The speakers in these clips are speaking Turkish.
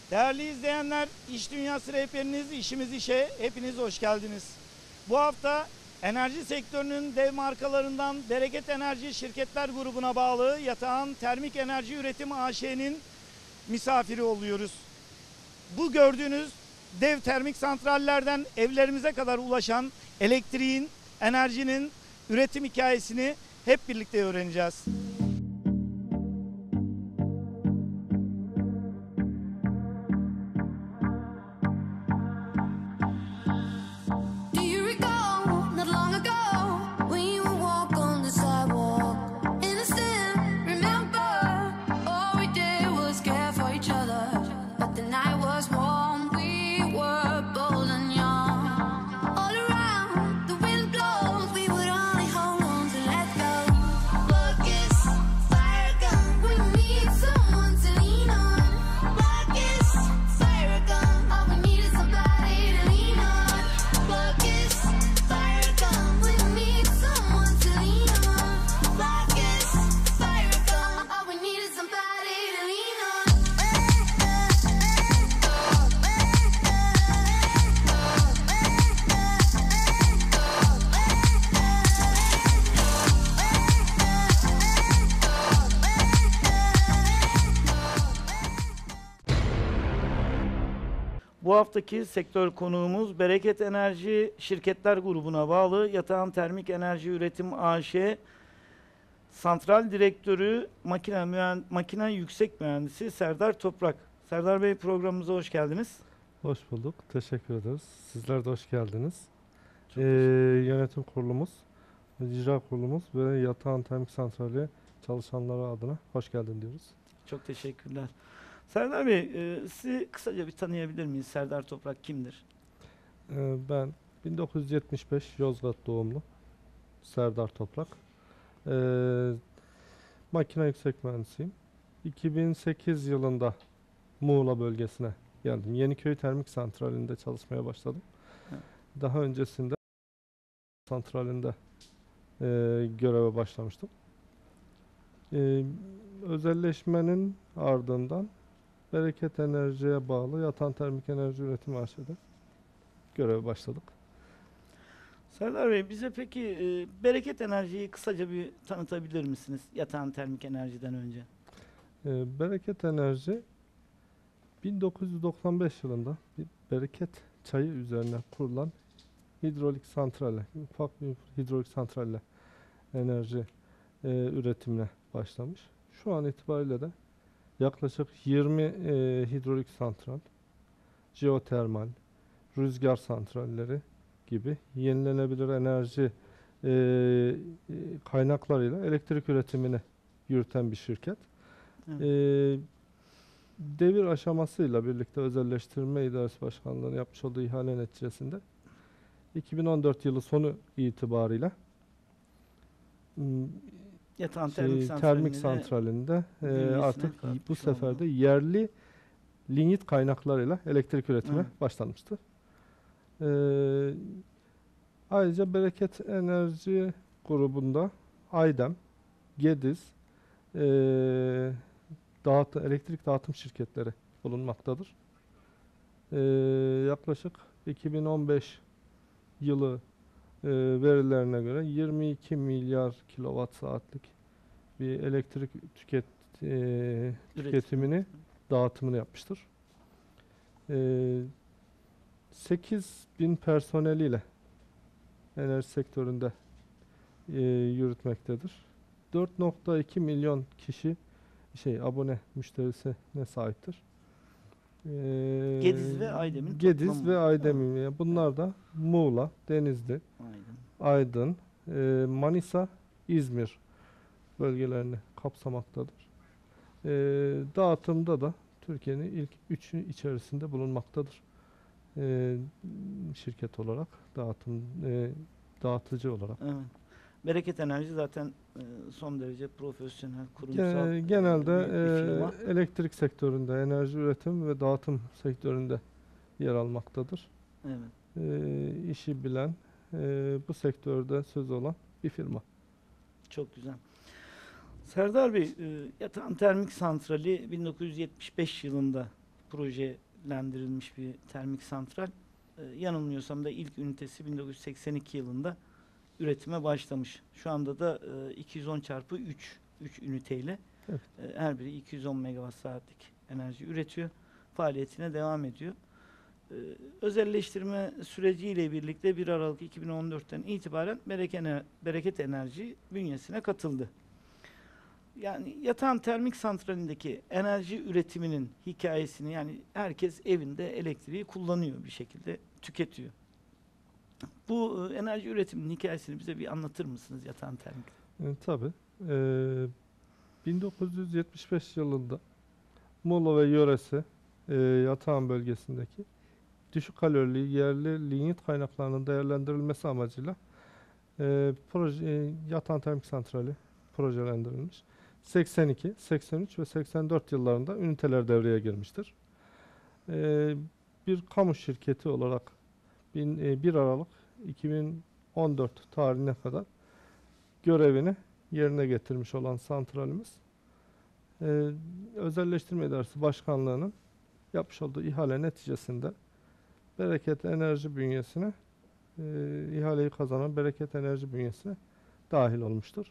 Değerli izleyenler, İş Dünyası rehberiniz, işimiz işe hepiniz hoş geldiniz. Bu hafta enerji sektörünün dev markalarından Bereket Enerji Şirketler Grubu'na bağlı Yatağan Termik Enerji Üretim AŞ'nin misafiri oluyoruz. Bu gördüğünüz dev termik santrallerden evlerimize kadar ulaşan elektriğin, enerjinin üretim hikayesini hep birlikte öğreneceğiz. Bu haftaki sektör konuğumuz Bereket Enerji Şirketler Grubu'na bağlı Yatağan Termik Enerji Üretim AŞ Santral Direktörü Makine Yüksek Mühendisi Serdar Toprak. Serdar Bey, programımıza hoş geldiniz. Hoş bulduk. Teşekkür ederiz. Sizler de hoş geldiniz. Yönetim kurulumuz, icra kurulumuz ve Yatağan Termik Santrali çalışanları adına hoş geldin diyoruz. Çok teşekkürler. Serdar Bey, sizi kısaca bir tanıyabilir miyiz? Serdar Toprak kimdir? Ben 1975 Yozgat doğumlu Serdar Toprak. Makine yüksek mühendisiyim. 2008 yılında Muğla bölgesine geldim. Yeniköy Termik Santrali'nde çalışmaya başladım. Evet. Daha öncesinde santralinde göreve başlamıştım. Özelleşmenin ardından Bereket Enerji'ye bağlı Yatağan Termik Enerji Üretim AŞ'de göreve başladık. Serdar Bey, bize peki Bereket Enerji'yi kısaca bir tanıtabilir misiniz? Yatağan Termik Enerji'den önce. Bereket Enerji 1995 yılında bir Bereket çayı üzerine kurulan hidrolik santralle, ufak bir hidrolik santralle enerji üretimine başlamış. Şu an itibariyle de yaklaşık 20 hidrolik santral, jeotermal, rüzgar santralleri gibi yenilenebilir enerji kaynaklarıyla elektrik üretimini yürüten bir şirket. Evet. Devir aşamasıyla birlikte özelleştirme idaresi başkanlığı'nın yapmış olduğu ihale neticesinde 2014 yılı sonu itibarıyla Yatağan termik santralinde artık bu sefer de yerli lignit kaynaklarıyla elektrik üretime başlanmıştı. Ayrıca Bereket Enerji grubunda Aydem, Gediz elektrik dağıtım şirketleri bulunmaktadır. Yaklaşık 2015 yılı verilerine göre 22 milyar kilowatt saatlik bir elektrik tüketimini, dağıtımını yapmıştır. 8.000 personeliyle enerji sektöründe yürütmektedir. 4.2 milyon kişi abone müşterisine sahiptir. Gediz ve Aydem'in Gediz ve Aydem'in. Bunlar da Muğla, Denizli, Aydın, Manisa, İzmir bölgelerini kapsamaktadır. Dağıtımda da Türkiye'nin ilk 3'ü içerisinde bulunmaktadır. Şirket olarak, dağıtıcı olarak. Evet. Bereket Enerji zaten son derece profesyonel, kurumsal genelde elektrik sektöründe, enerji üretim ve dağıtım sektöründe yer almaktadır. Evet. İşi bilen, bu sektörde söz olan bir firma. Çok güzel. Serdar Bey, Yatağan Termik Santrali 1975 yılında projelendirilmiş bir termik santral. Yanılmıyorsam da ilk ünitesi 1982 yılında üretime başlamış. Şu anda da 210 çarpı 3 üniteyle Evet. her biri 210 megawatt saatlik enerji üretiyor. Faaliyetine devam ediyor. Özelleştirme süreciyle birlikte 1 Aralık 2014'ten itibaren Bereket Enerji bünyesine katıldı. Yani Yatağan Termik Santrali'ndeki enerji üretiminin hikayesini, yani herkes evinde elektriği kullanıyor, bir şekilde tüketiyor. Bu enerji üretiminin hikayesini bize bir anlatır mısınız Yatağan Termik? Tabii. 1975 yılında Muğla ve yöresi Yatağan bölgesindeki düşük kalorili yerli lignit kaynaklarının değerlendirilmesi amacıyla Yatağan Termik Santrali projelendirilmiş. 82, 83 ve 84 yıllarında üniteler devreye girmiştir. Bir kamu şirketi olarak 1 Aralık 2014 tarihine kadar görevini yerine getirmiş olan santralimiz, Özelleştirme İdaresi Başkanlığı'nın yapmış olduğu ihale neticesinde Bereket Enerji bünyesine, ihaleyi kazanan Bereket Enerji bünyesine dahil olmuştur.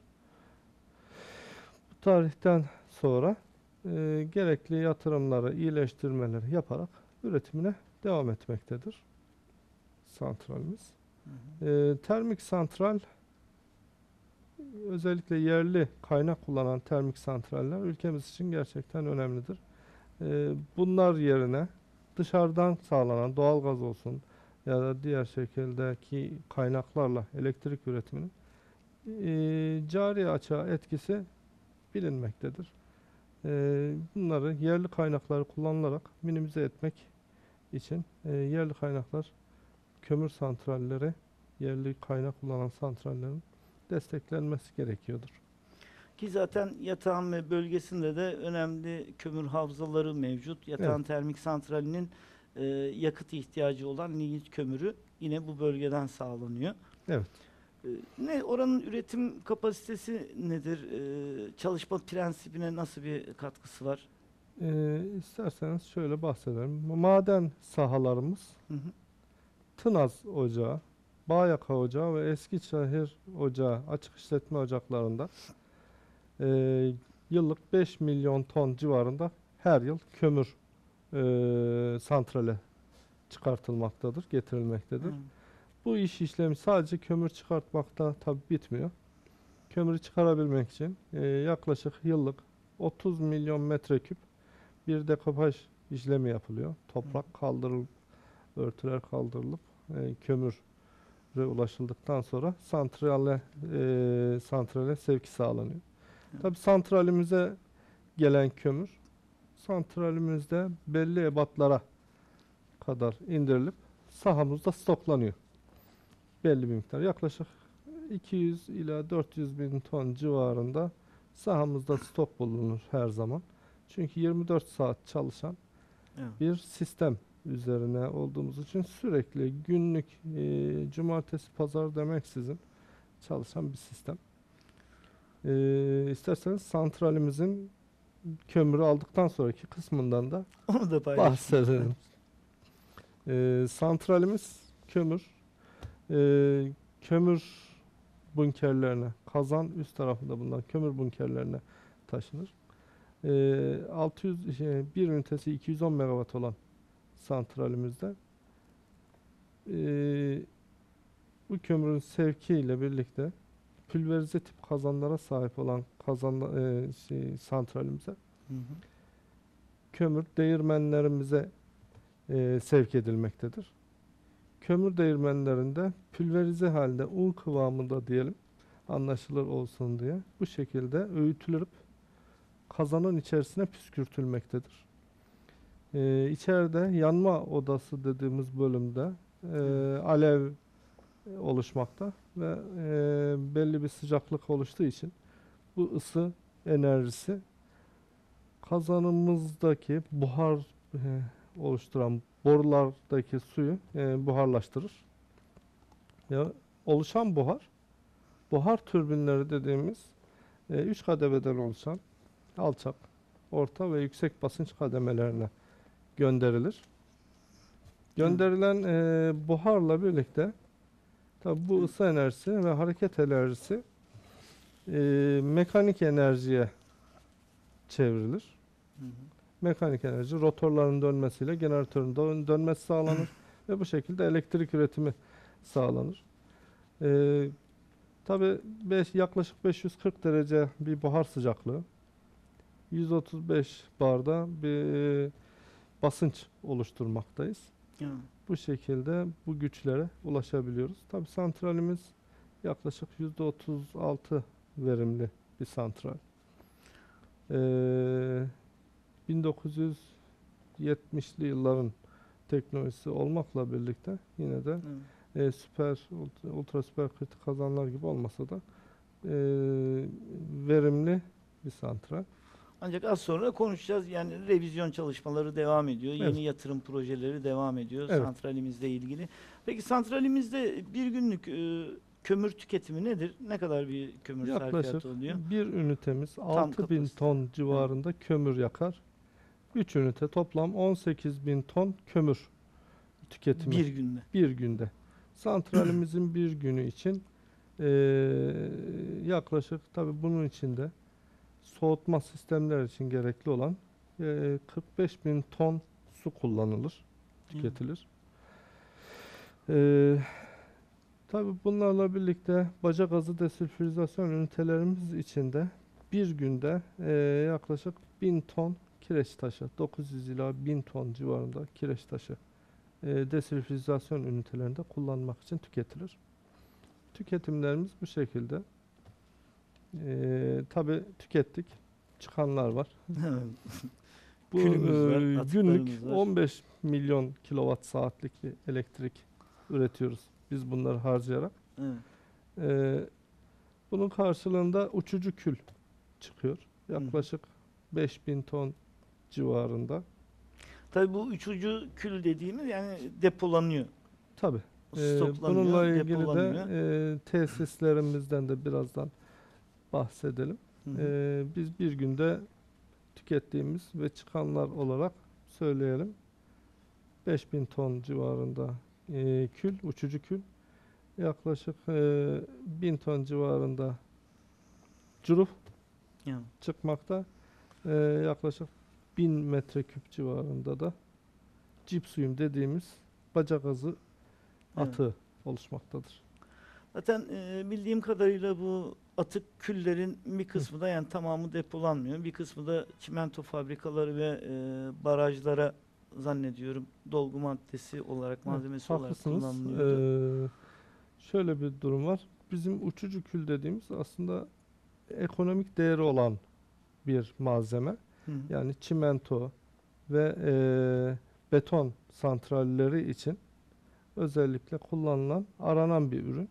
Bu tarihten sonra gerekli yatırımları, iyileştirmeleri yaparak üretimine devam etmektedir santralimiz. Termik santral, özellikle yerli kaynak kullanan termik santraller ülkemiz için gerçekten önemlidir. Bunlar yerine dışarıdan sağlanan doğalgaz olsun ya da diğer şekildeki kaynaklarla elektrik üretiminin cari açığa etkisi bilinmektedir. Bunları yerli kaynakları kullanılarak minimize etmek için yerli kaynaklar, kömür santralleri, yerli kaynak kullanan santrallerin desteklenmesi gerekiyordur. Ki zaten Yatağan ve bölgesinde de önemli kömür havzaları mevcut. Yatağan Evet. Termik Santrali'nin yakıt ihtiyacı olan lignit kömürü yine bu bölgeden sağlanıyor. Evet. Oranın üretim kapasitesi nedir? Çalışma prensibine nasıl bir katkısı var? İsterseniz şöyle bahsedelim. Maden sahalarımız Hı hı. Tınaz Ocağı, Bağyaka Ocağı ve Eskişehir Ocağı açık işletme ocaklarında yıllık 5 milyon ton civarında her yıl kömür santrale çıkartılmaktadır, getirilmektedir. Hı. Bu iş işlemi sadece kömür çıkartmakta tabi bitmiyor. Kömürü çıkarabilmek için yaklaşık yıllık 30 milyon metreküp bir dekopaj işlemi yapılıyor. Toprak kaldırılıp, örtüler kaldırılıp kömüre ulaşıldıktan sonra santrale sevki sağlanıyor. Tabi santralimize gelen kömür santralimizde belli ebatlara kadar indirilip sahamızda stoklanıyor. Belli bir miktar. Yaklaşık 200 ila 400 bin ton civarında sahamızda stok bulunur her zaman. Çünkü 24 saat çalışan Evet. bir sistem üzerine olduğumuz için sürekli günlük cumartesi pazar demeksizin çalışan bir sistem. İsterseniz santralimizin kömürü aldıktan sonraki kısmından da Onu da paylaşın. bahsedelim. Santralimiz kömür bunkerlerine, kazan üst tarafında bulunan kömür bunkerlerine taşınır. bir ünitesi 210 megawatt olan santralimizde bu kömürün sevki ile birlikte pülverize tip kazanlara sahip olan santralimize Hı hı. kömür değirmenlerimize sevk edilmektedir. Kömür değirmenlerinde pülverize halde un kıvamında diyelim, anlaşılır olsun diye bu şekilde öğütülüp kazanın içerisine püskürtülmektedir. İçeride yanma odası dediğimiz bölümde alev oluşmakta ve belli bir sıcaklık oluştuğu için bu ısı enerjisi kazanımızdaki buhar oluşturan borulardaki suyu buharlaştırır. Oluşan buhar türbinleri dediğimiz 3 kademeden oluşan alçak, orta ve yüksek basınç kademelerine gönderilir. Gönderilen buharla birlikte tabi bu ısı enerjisi ve hareket enerjisi mekanik enerjiye çevrilir. Hı hı. Mekanik enerji rotorların dönmesiyle jeneratörün dönmesi sağlanır ve bu şekilde elektrik üretimi sağlanır. Tabi yaklaşık 540 derece bir buhar sıcaklığı, 135 barda bir basınç oluşturmaktayız. Evet. Bu şekilde bu güçlere ulaşabiliyoruz. Tabi santralimiz yaklaşık %36 verimli bir santral. 1970'li yılların teknolojisi olmakla birlikte yine de ultra süper kritik kazanlar gibi olmasa da verimli bir santral. Ancak az sonra konuşacağız. Yani revizyon çalışmaları devam ediyor. Evet. Yeni yatırım projeleri devam ediyor Evet. santralimizle ilgili. Peki santralimizde bir günlük kömür tüketimi nedir? Ne kadar bir kömür Yaklaşık sarfiyatı oluyor? bir ünitemiz 6000 kapasite. ton civarında kömür yakar. 3 ünite toplam 18.000 ton kömür tüketimi Bir günde. bir günde. Santralimizin bir günü için yaklaşık tabi bunun içinde soğutma sistemler için gerekli olan 45.000 ton su kullanılır, tüketilir. Tabi bunlarla birlikte baca gazı desülfürizasyon ünitelerimiz içinde bir günde yaklaşık 1000 ton kireç taşı, 900 ila 1000 ton civarında kireç taşı desülfürizasyon ünitelerinde kullanmak için tüketilir. Tüketimlerimiz bu şekilde. Tabi tükettik, çıkanlar var. Bu Külümüz var, günlük atıklarımız var. 15 milyon kilowatt saatlik bir elektrik üretiyoruz biz bunları harcayarak. Evet. Bunun karşılığında uçucu kül çıkıyor. Yaklaşık 5000 ton civarında. Tabii bu uçucu kül dediğimiz yani depolanıyor. Tabii. Stoklanıyor, Bununla ilgili depolanıyor. de tesislerimizden de birazdan bahsedelim. Hı hı. Biz bir günde tükettiğimiz ve çıkanlar olarak söyleyelim. 5000 ton civarında kül, uçucu kül. Yaklaşık 1000 ton civarında cüruf Yani. çıkmakta. Yaklaşık 1000 metreküp civarında da cipsuyum dediğimiz baca gazı atığı oluşmaktadır. Zaten bildiğim kadarıyla bu atık küllerin bir kısmı da yani tamamı depolanmıyor. Bir kısmı da çimento fabrikaları ve barajlara zannediyorum dolgu maddesi olarak, malzemesi olarak Haklısınız. kullanılıyordu. Şöyle bir durum var. Bizim uçucu kül dediğimiz aslında ekonomik değeri olan bir malzeme. Hı hı. Yani çimento ve beton santralleri için özellikle kullanılan, aranan bir ürün.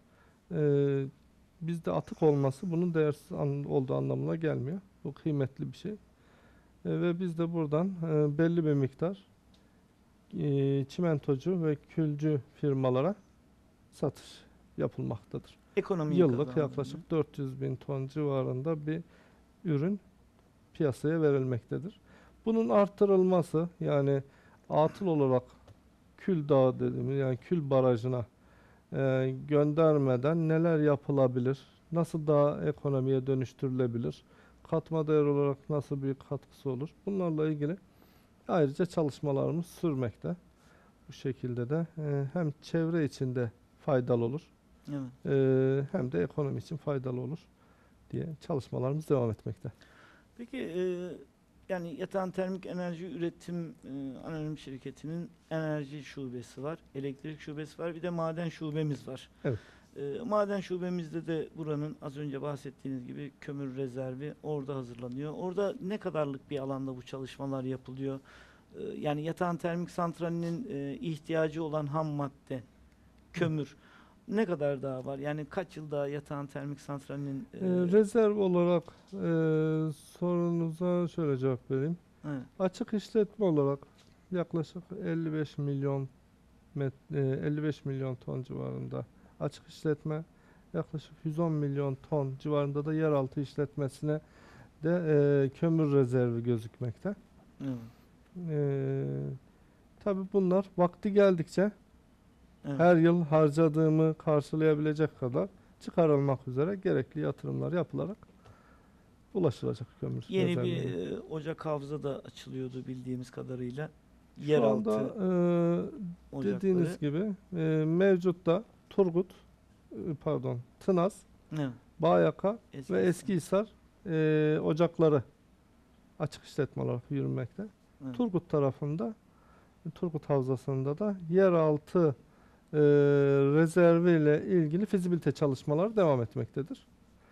Bizde atık olması bunun değersiz olduğu anlamına gelmiyor. Bu kıymetli bir şey. Ve biz de buradan belli bir miktar çimentocu ve külcü firmalara satış yapılmaktadır. Ekonomiyi Yıllık kazandırıyor. yaklaşık 400 bin ton civarında bir ürün piyasaya verilmektedir. Bunun artırılması yani atıl olarak kül dağı dediğimiz yani kül barajına göndermeden neler yapılabilir? Nasıl daha ekonomiye dönüştürülebilir? Katma değer olarak nasıl bir katkısı olur? Bunlarla ilgili ayrıca çalışmalarımız sürmekte. Bu şekilde de hem çevre için de faydalı olur, Evet. hem de ekonomi için faydalı olur diye çalışmalarımız devam etmekte. Peki yani Yatağan Termik Enerji Üretim Anonim Şirketi'nin enerji şubesi var, elektrik şubesi var, bir de maden şubemiz var. Evet. Maden şubemizde de buranın az önce bahsettiğiniz gibi kömür rezervi orada hazırlanıyor. Orada ne kadarlık bir alanda bu çalışmalar yapılıyor? Yani Yatağan Termik Santrali'nin ihtiyacı olan ham madde, kömür ne kadar daha var? Yani kaç yıl daha Yatağan Termik Santrali'nin Rezerv olarak sorunuza şöyle cevap vereyim. evet. Açık işletme olarak yaklaşık 55 milyon 55 milyon ton civarında açık işletme, yaklaşık 110 milyon ton civarında da yeraltı işletmesine de kömür rezervi gözükmekte. Evet. Tabii bunlar vakti geldikçe Evet. her yıl harcadığımı karşılayabilecek kadar çıkarılmak üzere gerekli yatırımlar yapılarak ulaşılacak kömür Yeni bir rezervlerine. ocak havza da açılıyordu bildiğimiz kadarıyla. Şu anda Yeraltı dediğiniz ocakları. gibi mevcutta Turgut, Tınaz, Evet. Bağyaka ve Eskisi. Eskihisar ocakları açık işletme olarak yürümekte. Evet. Turgut tarafında, Turgut Havzası'nda da yeraltı rezervi ile ilgili fizibilite çalışmaları devam etmektedir.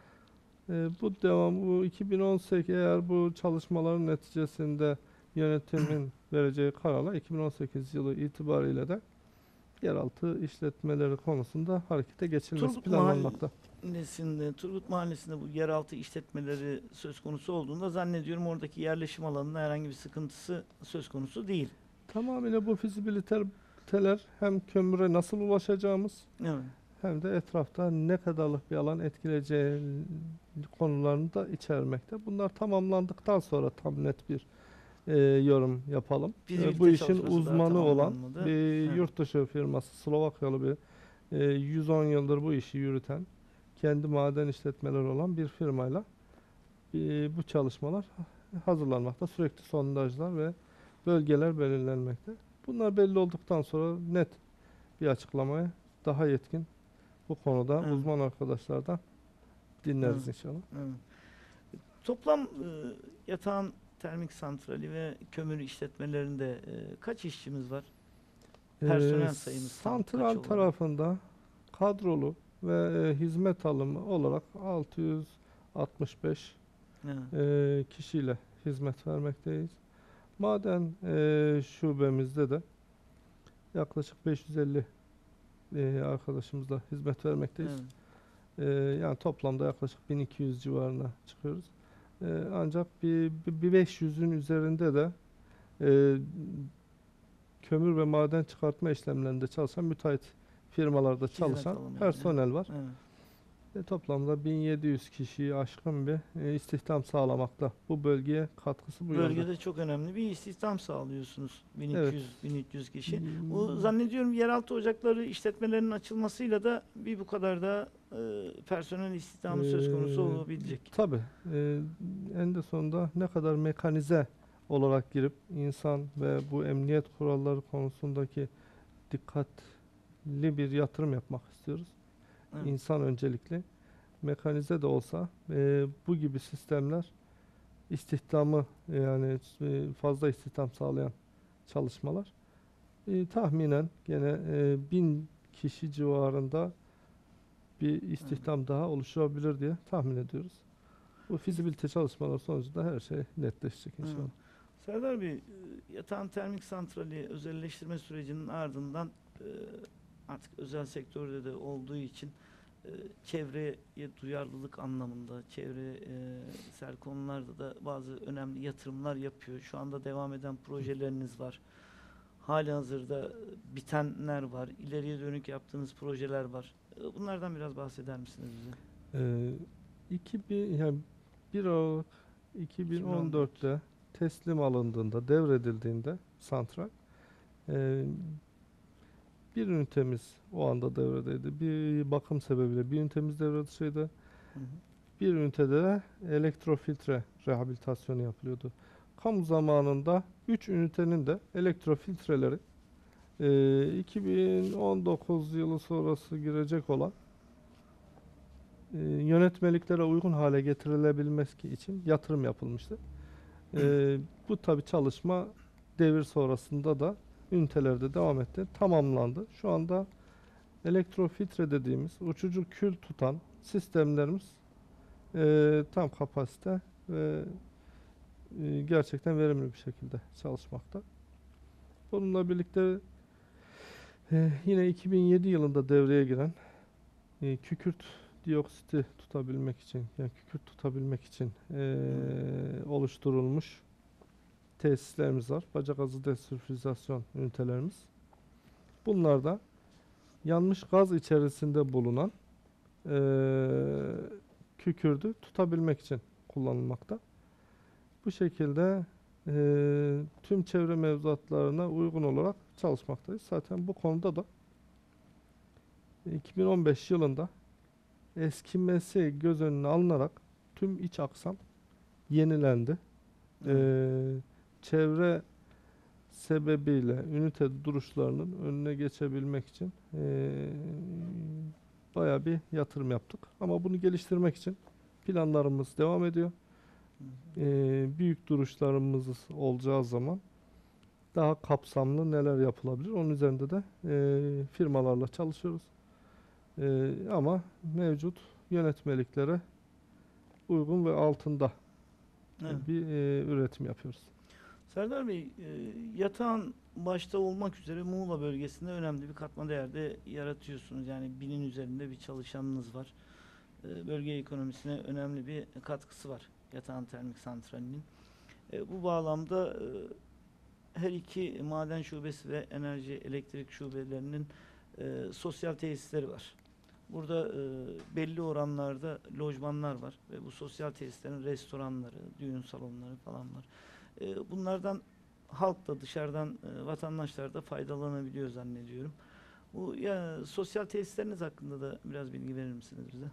Bu 2018, eğer bu çalışmaların neticesinde yönetimin vereceği kararla 2018 yılı itibariyle de yeraltı işletmeleri konusunda harekete geçilmesi Turgut planlanmakta. Turgut Mahallesi'nde bu yeraltı işletmeleri söz konusu olduğunda zannediyorum oradaki yerleşim alanında herhangi bir sıkıntısı söz konusu değil. Tamamıyla bu fizibiliteler hem kömüre nasıl ulaşacağımız Evet. hem de etrafta ne kadarlık bir alan etkileyeceği konularını da içermekte. Bunlar tamamlandıktan sonra tam net bir yorum yapalım. Fizibilite Bu işin çalışması daha uzmanı olan tamamlanmadı. bir Evet. yurt dışı firması, Slovakyalı bir 110 yıldır bu işi yürüten, kendi maden işletmeleri olan bir firmayla bu çalışmalar hazırlanmakta. Sürekli sondajlar ve bölgeler belirlenmekte. Bunlar belli olduktan sonra net bir açıklamaya daha yetkin bu konuda Evet. uzman arkadaşlardan dinleriz Evet. inşallah. Evet. Toplam yatağın termik santrali ve kömür işletmelerinde kaç işçimiz var? Personel sayımız tam kaç Santral olarak? tarafında kadrolu ve hizmet alımı olarak 665 Evet. kişiyle hizmet vermekteyiz. Maden şubemizde de yaklaşık 550 arkadaşımızla hizmet vermekteyiz. Evet. Yani toplamda yaklaşık 1200 civarına çıkıyoruz. Ancak bir 500'ün üzerinde de e, kömür ve maden çıkartma işlemlerinde çalışan müteahhit firmalarda Hizmet çalışan alımı yani. personel var. Evet. Toplamda 1700 kişiyi aşkın bir istihdam sağlamakta. Bu bölgeye katkısı bu yönde. Bölgede çok önemli bir istihdam sağlıyorsunuz. Evet. 1200-1300 kişi. Bu Hmm, zannediyorum yeraltı ocakları işletmelerinin açılmasıyla da bir bu kadar da personel istihdamı söz konusu Ee, olabilecek. tabii. En de sonunda ne kadar mekanize olarak girip insan ve bu emniyet kuralları konusundaki dikkatli bir yatırım yapmak istiyoruz. Evet. İnsan öncelikli. Mekanize de olsa bu gibi sistemler istihdamı, yani fazla istihdam sağlayan çalışmalar. Tahminen gene 1000 kişi civarında bir Evet. istihdam daha oluşturabilir diye tahmin ediyoruz. Bu fizibilite çalışmaları sonucunda her şey netleşecek Evet. inşallah. Serdar Bey, yatağın termik santrali özelleştirme sürecinin ardından artık özel sektörde de olduğu için çevreye duyarlılık anlamında, çevresel konularda da bazı önemli yatırımlar yapıyor. Şu anda devam eden projeleriniz var. Halihazırda bitenler var. İleriye dönük yaptığınız projeler var. Bunlardan biraz bahseder misiniz bize? Ee, 2000 yani 1 Aralık 2014. 2014'te teslim alındığında, devredildiğinde santral, e, bir ünitemiz o anda devredeydi. Bir bakım sebebiyle bir ünitemiz devre dışıydı. Hı hı. Bir ünitede de elektrofiltre rehabilitasyonu yapılıyordu. Kamu zamanında 3 ünitenin de elektrofiltreleri 2019 yılı sonrası girecek olan yönetmeliklere uygun hale getirilebilmesi için yatırım yapılmıştı. Bu tabi çalışma devir sonrasında da ünitelerde devam etti. Tamamlandı. Şu anda elektrofiltre dediğimiz uçucu kül tutan sistemlerimiz tam kapasite ve gerçekten verimli bir şekilde çalışmakta. Bununla birlikte yine 2007 yılında devreye giren kükürt dioksiti tutabilmek için, yani kükürt tutabilmek için oluşturulmuş tesislerimiz var. Baca gazı desülfürizasyon ünitelerimiz. Bunlar da yanmış gaz içerisinde bulunan kükürdü tutabilmek için kullanılmakta. Bu şekilde tüm çevre mevzuatlarına uygun olarak çalışmaktayız. Zaten bu konuda da 2015 yılında eskimesi göz önüne alınarak tüm iç aksam yenilendi. Çevre sebebiyle ünite duruşlarının önüne geçebilmek için bayağı bir yatırım yaptık. Ama bunu geliştirmek için planlarımız devam ediyor. Büyük duruşlarımız olacağı zaman daha kapsamlı neler yapılabilir? Onun üzerinde de firmalarla çalışıyoruz. Ama mevcut yönetmeliklere uygun ve altında bir üretim yapıyoruz. Serdar Bey, yatağın başta olmak üzere Muğla bölgesinde önemli bir katma değerde yaratıyorsunuz. Yani 1000'in üzerinde bir çalışanınız var. Bölge ekonomisine önemli bir katkısı var yatağın termik santralinin. Bu bağlamda her iki maden şubesi ve enerji elektrik şubelerinin sosyal tesisleri var. Burada belli oranlarda lojmanlar var ve bu sosyal tesislerin restoranları, düğün salonları falan var. Bunlardan halk da dışarıdan vatandaşlar da faydalanabiliyor zannediyorum. Bu sosyal tesisleriniz hakkında da biraz bilgi verir misiniz bize?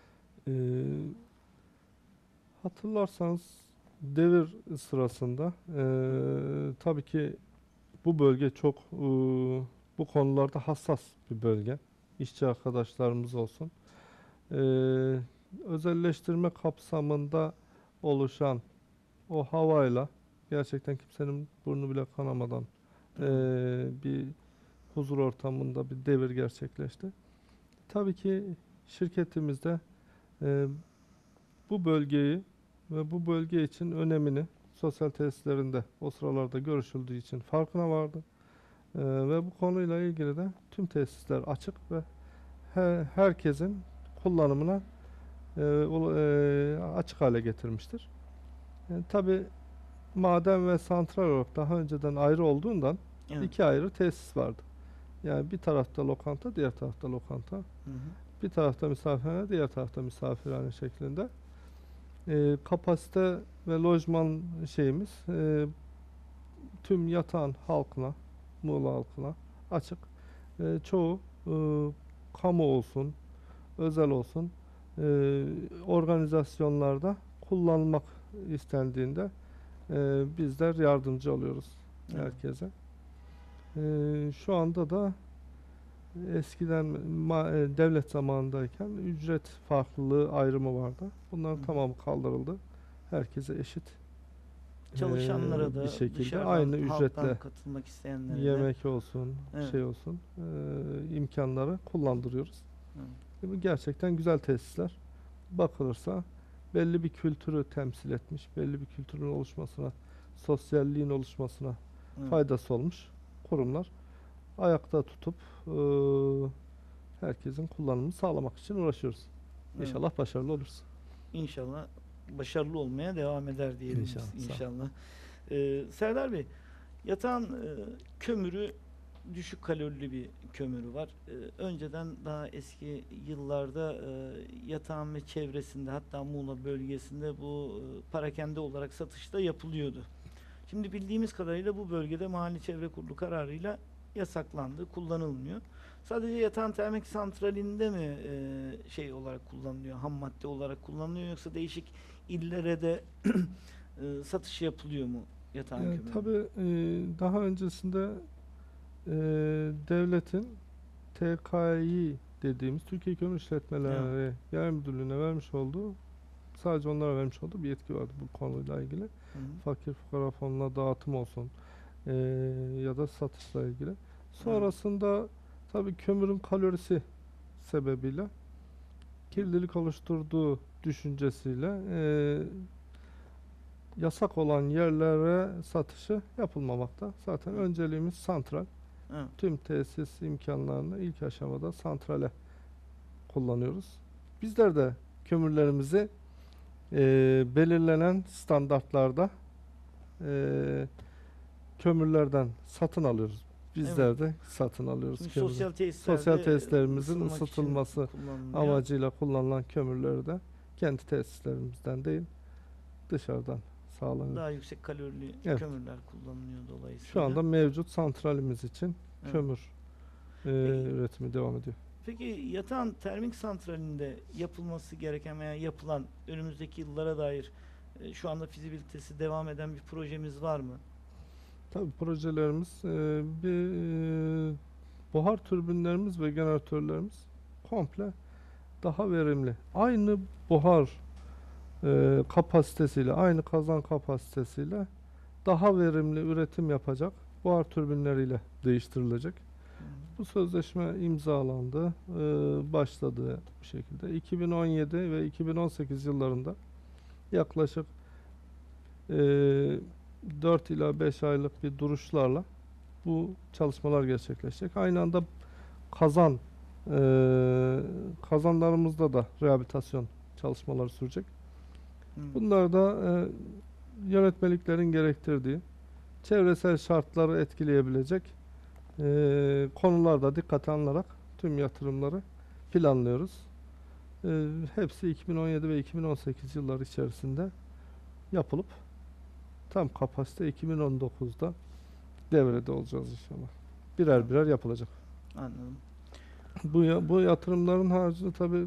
Hatırlarsanız devir sırasında tabii ki bu bölge çok bu konularda hassas bir bölge. İşçi arkadaşlarımız olsun. Özelleştirme kapsamında oluşan o havayla gerçekten kimsenin burnu bile kanamadan bir huzur ortamında bir devir gerçekleşti. Tabii ki şirketimizde bu bölgeyi ve bu bölge için önemini sosyal tesislerinde o sıralarda görüşüldüğü için farkına vardı. Ve bu konuyla ilgili de tüm tesisler açık ve herkesin kullanımına açık hale getirmiştir. Tabii maden ve santral olarak daha önceden ayrı olduğundan iki ayrı tesis vardı. Yani bir tarafta lokanta, diğer tarafta lokanta. Hı hı. Bir tarafta misafirhane, diğer tarafta misafirhane şeklinde. Kapasite ve lojman şeyimiz tüm yatağın halkına, Muğla halkına açık. Çoğu kamu olsun, özel olsun organizasyonlarda kullanmak istendiğinde bizler yardımcı oluyoruz herkese. Şu anda da eskiden devlet zamanındayken ücret farklılığı ayrımı vardı. Bunların tamamı kaldırıldı. Herkese eşit çalışanlara da bir şekilde aynı ücretle katılmak isteyenlere yemek olsun, şey olsun imkanları kullandırıyoruz. Bu gerçekten güzel tesisler. Bakılırsa belli bir kültürü temsil etmiş, belli bir kültürün oluşmasına, sosyalliğin oluşmasına faydası olmuş kurumlar. Ayakta tutup herkesin kullanımını sağlamak için uğraşıyoruz. İnşallah başarılı oluruz. İnşallah başarılı olmaya devam eder diyelim. İnşallah. Serdar Bey, yatağın kömürü düşük kalorili bir kömürü var. Önceden daha eski yıllarda yatağın ve çevresinde, hatta Muğla bölgesinde bu parakende olarak satışta yapılıyordu. Şimdi bildiğimiz kadarıyla bu bölgede Mahalle Çevre Kurulu kararıyla yasaklandı, kullanılmıyor. Sadece yatağın termik santralinde mi şey olarak kullanılıyor, ham madde olarak kullanılıyor, yoksa değişik illere de satış yapılıyor mu yatağın kömürü? Tabii daha öncesinde devletin TKİ dediğimiz Türkiye Kömür İşletmeleri Genel Müdürlüğü'ne vermiş olduğu, sadece onlara vermiş olduğu bir yetki vardı bu konuyla ilgili. Fakir fukara fonuna dağıtım olsun ya da satışla ilgili. Sonrasında tabii kömürün kalorisi sebebiyle kirlilik oluşturduğu düşüncesiyle yasak olan yerlere satışı yapılmamakta. Zaten önceliğimiz santral. Tüm tesis imkanlarını ilk aşamada santrale kullanıyoruz. Bizler de kömürlerimizi belirlenen standartlarda kömürlerden satın alıyoruz. Bizler de satın alıyoruz. Sosyal tesislerimizin ısıtılması amacıyla kullanılan kömürleri de kendi tesislerimizden değil, dışarıdan sağlanıyor. Daha yüksek kalorili Evet. kömürler kullanılıyor dolayısıyla. Şu anda mevcut santralimiz için Evet. kömür Peki- üretimi devam ediyor. Peki yatağın termik santralinde yapılması gereken veya yapılan önümüzdeki yıllara dair şu anda fizibilitesi devam eden bir projemiz var mı? Tabii projelerimiz bir buhar türbinlerimiz ve jeneratörlerimiz komple daha verimli. Aynı buhar kapasitesiyle, aynı kazan kapasitesiyle daha verimli üretim yapacak buhar türbinleriyle değiştirilecek. Bu sözleşme imzalandı, başladı bu şekilde. 2017 ve 2018 yıllarında yaklaşık 4 ila 5 aylık bir duruşlarla bu çalışmalar gerçekleşecek. Aynı anda kazanlarımızda da rehabilitasyon çalışmaları sürecek. Bunlar da yönetmeliklerin gerektirdiği çevresel şartları etkileyebilecek konularda dikkate alınarak tüm yatırımları planlıyoruz. Hepsi 2017 ve 2018 yılları içerisinde yapılıp tam kapasite 2019'da devrede olacağız inşallah. Birer birer yapılacak. Anladım. Bu yatırımların haricinde tabii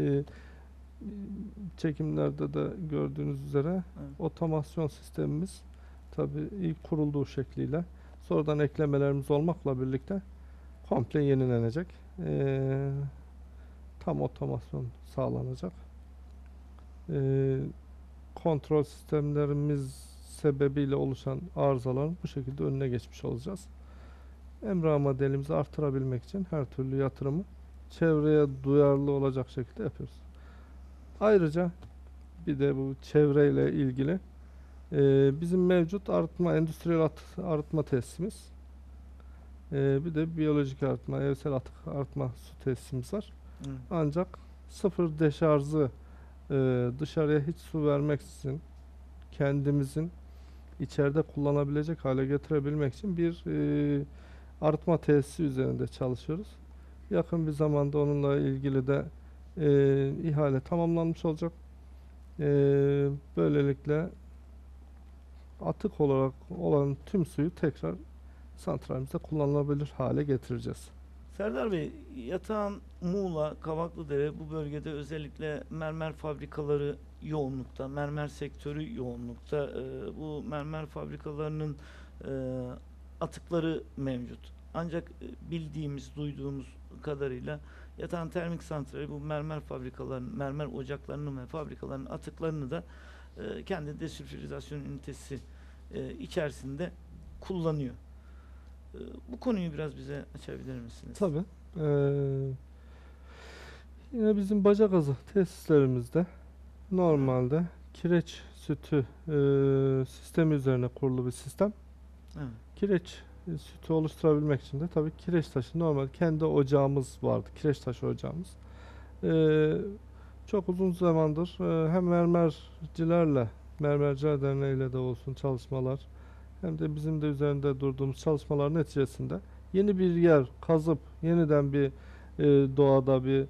çekimlerde de gördüğünüz üzere Evet. otomasyon sistemimiz tabii ilk kurulduğu şekliyle sonradan eklemelerimiz olmakla birlikte komple yenilenecek. Tam otomasyon sağlanacak. Kontrol sistemlerimiz sebebiyle oluşan arızaların bu şekilde önüne geçmiş olacağız. Emrah modelimizi artırabilmek için her türlü yatırımı çevreye duyarlı olacak şekilde yapıyoruz. Ayrıca bir de bu çevreyle ilgili bizim mevcut endüstriyel arıtma tesisimiz, bir de biyolojik arıtma, evsel atık arıtma su tesisimiz var. Hı. Ancak sıfır deşarjı dışarıya hiç su vermeksizin kendimizin içeride kullanabilecek hale getirebilmek için bir arıtma tesisi üzerinde çalışıyoruz. Yakın bir zamanda onunla ilgili de ihale tamamlanmış olacak. Böylelikle atık olarak olan tüm suyu tekrar santralimizde kullanılabilir hale getireceğiz. Serdar Bey, Yatağan, Muğla, Kavaklıdere bu bölgede özellikle mermer fabrikaları yoğunlukta, mermer sektörü yoğunlukta. Bu mermer fabrikalarının atıkları mevcut. Ancak bildiğimiz, duyduğumuz kadarıyla Yatağan Termik Santrali bu mermer fabrikalarının, mermer ocaklarının ve fabrikalarının atıklarını da kendi desülfürizasyon ünitesi içerisinde kullanıyor. Bu konuyu biraz bize açabilir misiniz? Tabii. Yine bizim Bacagazı tesislerimizde normalde kireç sütü sistemi üzerine kurulu bir sistem. Evet. Kireç sütü oluşturabilmek için de tabii kireç taşı normal kendi ocağımız vardı. Kireç taşı ocağımız. Çok uzun zamandır hem mermercilerle, Mermerciler Derneği'yle de olsun çalışmalar hem de bizim de üzerinde durduğumuz çalışmalar neticesinde yeni bir yer kazıp yeniden bir doğada bir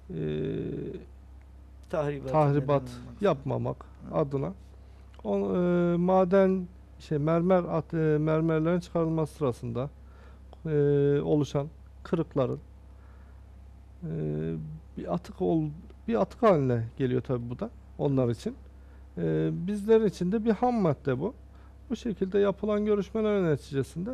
tahribat yapmamak adına maden mermerlerin çıkarılması sırasında oluşan kırıkların bir atık haline geliyor tabii bu da onlar için. Bizler için de bir ham madde bu. Bu şekilde yapılan görüşmeler neticesinde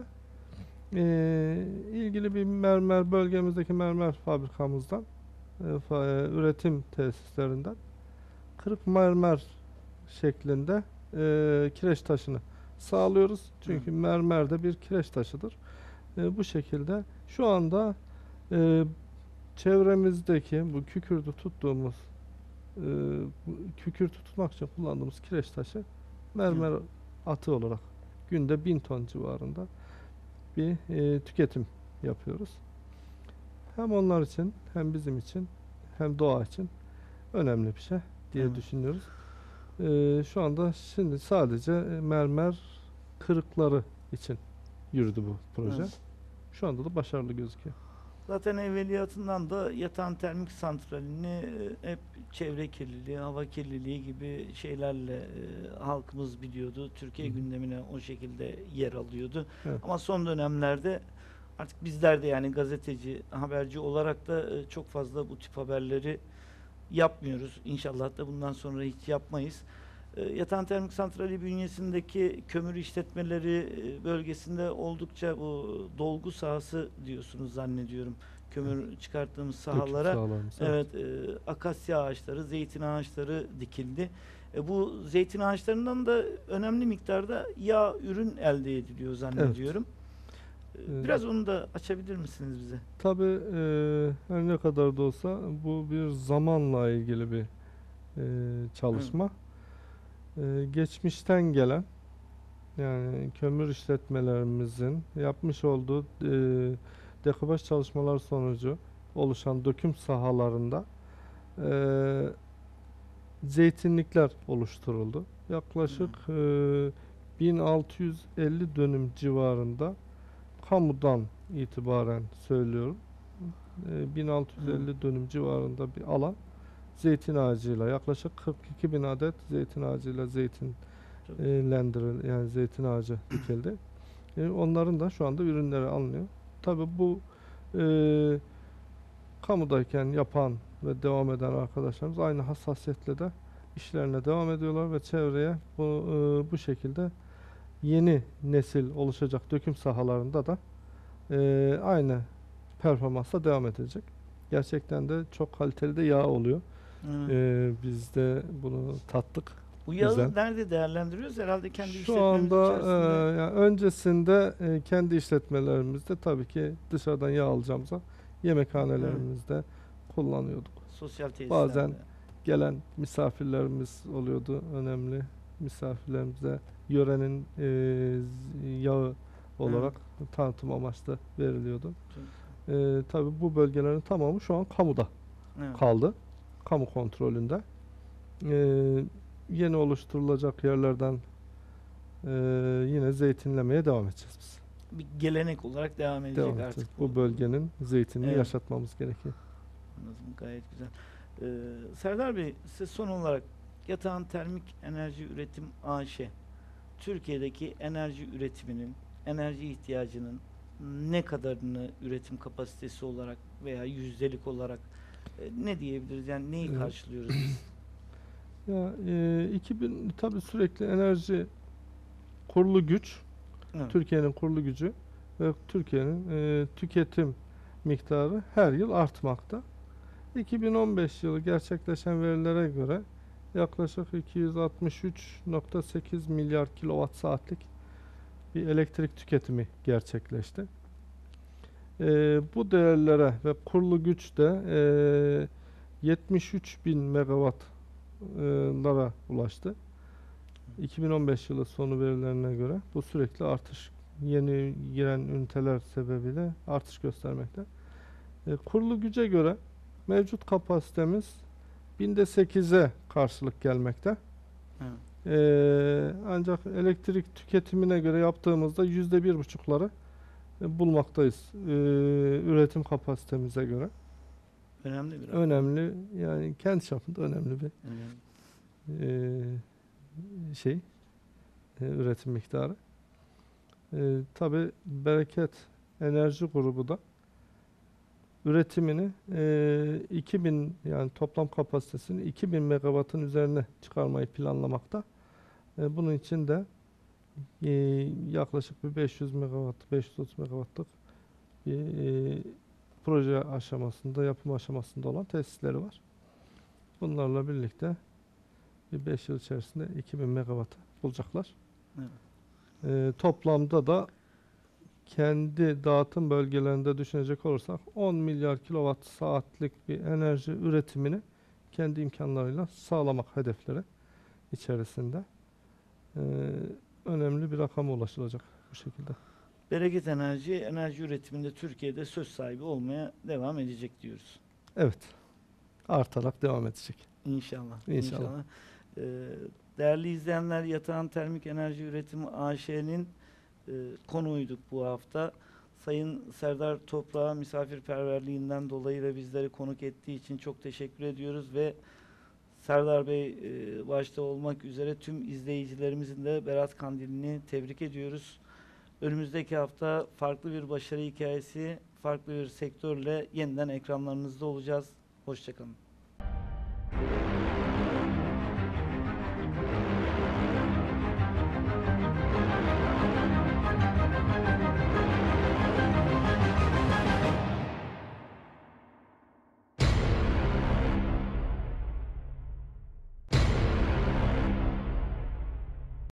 ilgili bir bölgemizdeki mermer fabrikamızdan üretim tesislerinden kırık mermer şeklinde kireç taşını sağlıyoruz. Çünkü mermer de bir kireç taşıdır. Bu şekilde şu anda çevremizdeki bu kükürdü tuttuğumuz kükürdü tutmak için kullandığımız kireç taşı mermer atığı olarak günde 1000 ton civarında bir tüketim yapıyoruz. Hem onlar için hem bizim için hem doğa için önemli bir şey diye düşünüyoruz. Şu anda şimdi sadece mermer kırıkları için yürüdü bu proje. Evet. Şu anda da başarılı gözüküyor. Zaten evveliyatından da yatağın termik santralini hep çevre kirliliği, hava kirliliği gibi şeylerle halkımız biliyordu. Türkiye Hı. gündemine o şekilde yer alıyordu. Evet. Ama son dönemlerde artık bizler de yani gazeteci, haberci olarak da çok fazla bu tip haberleri yapmıyoruz. İnşallah da bundan sonra hiç yapmayız. Yatağan Termik Santrali bünyesindeki kömür işletmeleri bölgesinde oldukça bu dolgu sahası diyorsunuz zannediyorum. Kömür çıkarttığımız Döküm sahalara sahalarımız, evet akasya ağaçları, zeytin ağaçları dikildi. Bu zeytin ağaçlarından da önemli miktarda yağ ürün elde ediliyor zannediyorum. Biraz onu da açabilir misiniz bize? Tabii her ne kadar da olsa bu bir zamanla ilgili bir çalışma. Geçmişten gelen yani kömür işletmelerimizin yapmış olduğu dekupaj çalışmalar sonucu oluşan döküm sahalarında zeytinlikler oluşturuldu. Yaklaşık 1650 dönüm civarında kamudan itibaren söylüyorum. 1650 dönüm civarında bir alan zeytin ağacıyla yaklaşık 42 bin adet zeytin ağacıyla yani zeytin ağacı dikildi. Onların da şu anda ürünleri alınıyor. Tabii bu kamudayken yapan ve devam eden arkadaşlarımız aynı hassasiyetle de işlerine devam ediyorlar ve çevreye bu şekilde yeni nesil oluşacak döküm sahalarında da aynı performansla devam edecek. Gerçekten de çok kaliteli de yağ oluyor. Biz de bunu tattık. Bu yağı Güzel. nerede değerlendiriyoruz? Herhalde kendi Şu işletmemiz anda içerisinde. yani öncesinde kendi işletmelerimizde tabii ki dışarıdan yağ alacağımıza yemekhanelerimizde kullanıyorduk. Sosyal tesislerde. Bazen gelen misafirlerimiz oluyordu. Önemli misafirlerimize yörenin yağı olarak tanıtım amaçlı veriliyordu. Tabii bu bölgelerin tamamı şu an kamuda Evet. kaldı. Kamu kontrolünde. Yeni oluşturulacak yerlerden yine zeytinlemeye devam edeceğiz biz. Bir gelenek olarak devam edecek Devam artık. edeceğiz. Bu bölgenin zeytinini Evet. yaşatmamız gerekiyor. Anladım, gayet güzel. Serdar Bey, size son olarak Yatağan Termik Enerji Üretim AŞ Türkiye'deki enerji üretiminin, enerji ihtiyacının ne kadarını üretim kapasitesi olarak veya yüzdelik olarak ne diyebiliriz? Yani neyi Evet. karşılıyoruz biz? Ya 2000 tabii sürekli enerji kurulu güç, Evet. Türkiye'nin kurulu gücü ve Türkiye'nin tüketim miktarı her yıl artmakta. 2015 yılı gerçekleşen verilere göre yaklaşık 263,8 milyar kilowatt saatlik bir elektrik tüketimi gerçekleşti. Bu değerlere ve kurulu güç de 73 bin megawattlara ulaştı. 2015 yılı sonu verilerine göre bu sürekli artış, yeni giren üniteler sebebiyle artış göstermekte. Kurulu güce göre mevcut kapasitemiz binde 8'e karşılık gelmekte. Evet. Ancak elektrik tüketimine göre yaptığımızda %1,5'ları bulmaktayız. Üretim kapasitemize göre. Önemli bir rakam. Önemli, yani kendi çapında önemli bir Önemli. üretim miktarı. Tabii Bereket Enerji Grubu da üretimini 2000 yani toplam kapasitesini 2000 megawattın üzerine çıkarmayı planlamakta. Bunun için de yaklaşık bir 500 megawatt, 530 megawattlık bir proje aşamasında, yapım aşamasında olan tesisleri var. Bunlarla birlikte bir 5 yıl içerisinde 2000 megawattı bulacaklar. Evet. Toplamda da kendi dağıtım bölgelerinde düşünecek olursak 10 milyar kilowatt saatlik bir enerji üretimini kendi imkanlarıyla sağlamak hedefleri içerisinde önemli bir rakama ulaşılacak bu şekilde. Bereket Enerji, enerji üretiminde Türkiye'de söz sahibi olmaya devam edecek diyoruz. Evet. Artarak devam edecek. İnşallah. İnşallah. Değerli izleyenler, Yatağan Termik Enerji Üretimi AŞ'nin konuğuyduk bu hafta. Sayın Serdar Toprak'a misafirperverliğinden dolayı ve bizleri konuk ettiği için çok teşekkür ediyoruz ve Serdar Bey başta olmak üzere tüm izleyicilerimizin de Berat Kandili'ni tebrik ediyoruz. Önümüzdeki hafta farklı bir başarı hikayesi, farklı bir sektörle yeniden ekranlarınızda olacağız. Hoşça kalın.